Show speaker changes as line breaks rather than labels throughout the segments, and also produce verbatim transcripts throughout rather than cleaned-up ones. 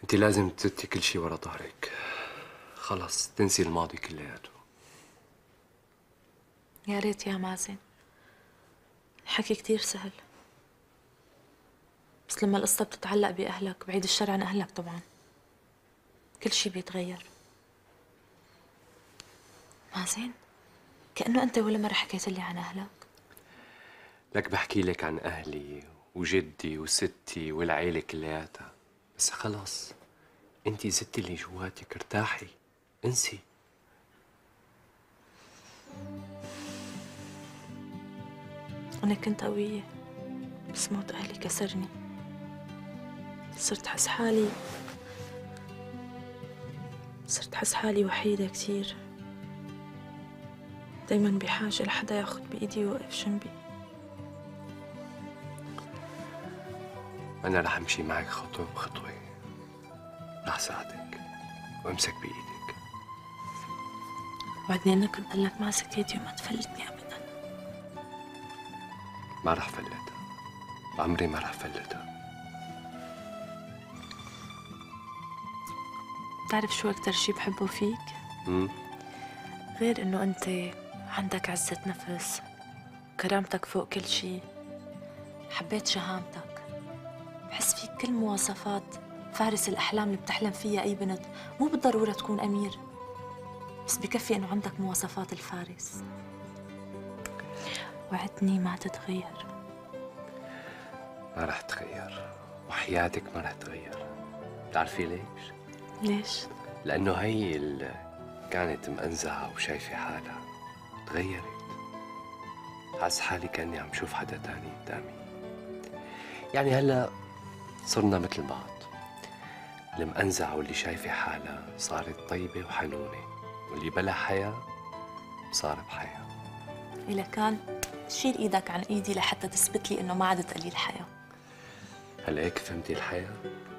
انت لازم تتركي كل شيء ورا ظهرك. خلص تنسي الماضي كلياته.
يا ريت يا مازن، الحكي كتير سهل، بس لما القصة بتتعلق بأهلك، بعيد الشر عن أهلك طبعا، كل شي بيتغير. مازن، كأنه أنت ولا مرة حكيت لي عن أهلك.
لك بحكي لك عن أهلي وجدي وستي والعيلة كلياتها، بس خلص انت زدتي اللي جواتك، ارتاحي، انسي.
أنا كنت قوية، بس موت أهلي كسرني. صرت حس حالي صرت حس حالي وحيدة كتير، دايما بحاجة لحدا ياخد بإيدي ويوقف جنبي.
أنا رح أمشي معك خطوة بخطوة، رح ساعدك وأمسك بإيدك.
وعدني أنا كنت قلك ماسك ايدي وما تفلتني أبدا.
ما رح فلتها، عمري ما رح فلتها.
بتعرف شو أكتر شي بحبه فيك؟
امم
غير إنه أنت عندك عزة نفس، كرامتك فوق كل شي، حبيت شهامتك، بحس فيك كل مواصفات فارس الأحلام اللي بتحلم فيها أي بنت. مو بالضرورة تكون أمير، بس بكفي إنه عندك مواصفات الفارس. وعدني ما تتغير.
ما رح تغير، وحياتك ما رح تغير. بتعرفي ليش؟
ليش؟
لأنه هي اللي كانت مأنزعة وشايفة حالها تغيرت. حاس حالي كأني عم شوف حدا تاني قدامي. يعني هلا صرنا مثل بعض. المأنزعة واللي شايفة حالها صارت طيبة وحنونة، واللي بلا حياة صار بحياة.
إذا كان شيل إيدك عن إيدي لحتى تثبت لي إنه ما عدت قليل حياة.
هل هيك فهمتي الحياة؟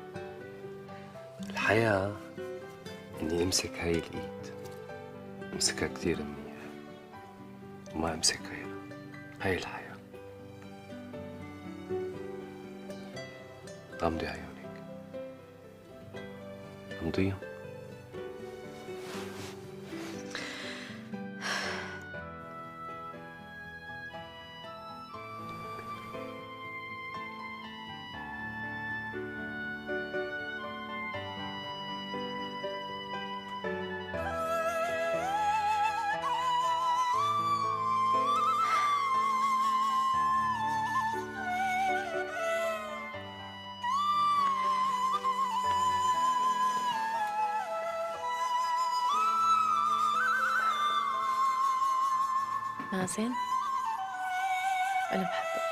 الحياة إني أمسك هاي الإيد، أمسكها كتير منيح وما أمسك غيرها. هاي الحياة. غمضي عيونك، غمضيهم.
مازن، أنا بحبك.